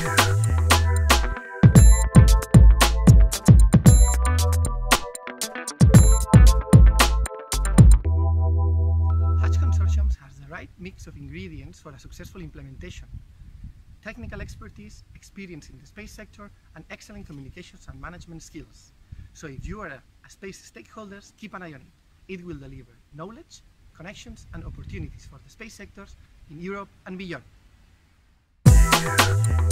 Hutch Consortium has the right mix of ingredients for a successful implementation: technical expertise, experience in the space sector, and excellent communications and management skills. So if you are a space stakeholder, keep an eye on it. It will deliver knowledge, connections, and opportunities for the space sectors in Europe and beyond.